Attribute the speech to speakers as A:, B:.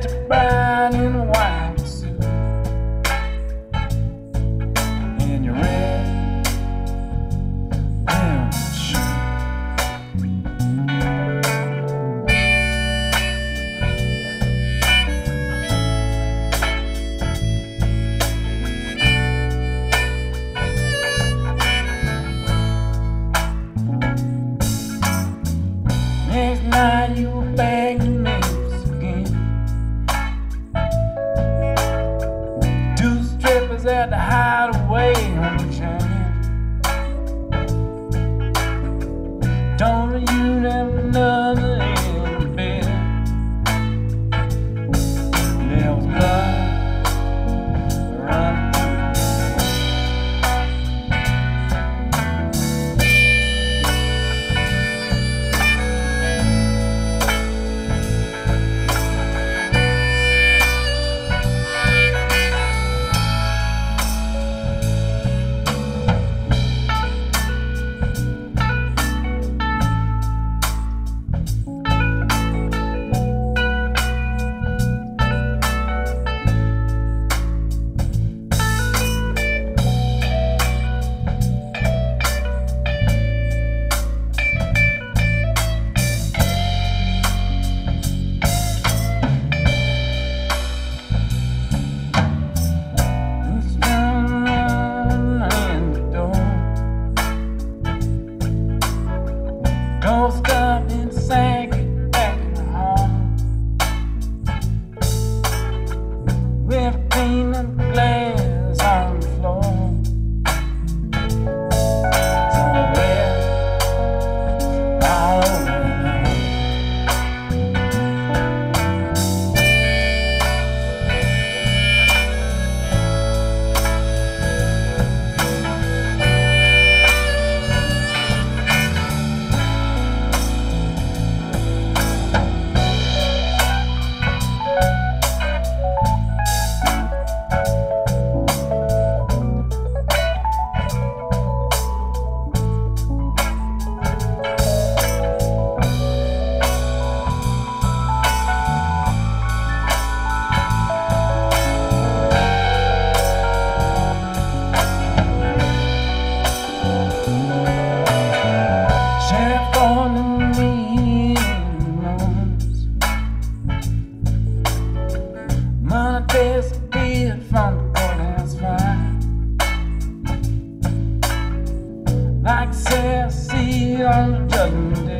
A: Patrick Brown in a white suit, in your red velvet shoe. Next night you were begging me again. Two strippers at the hideaway on the chain. Don't you never another in the bed. There was blood running don't stop and sank it back in the home. With clean and glass on the floor. Somewhere all alone. Disappeared from the courthouse fire, like Cersei on the judgment day.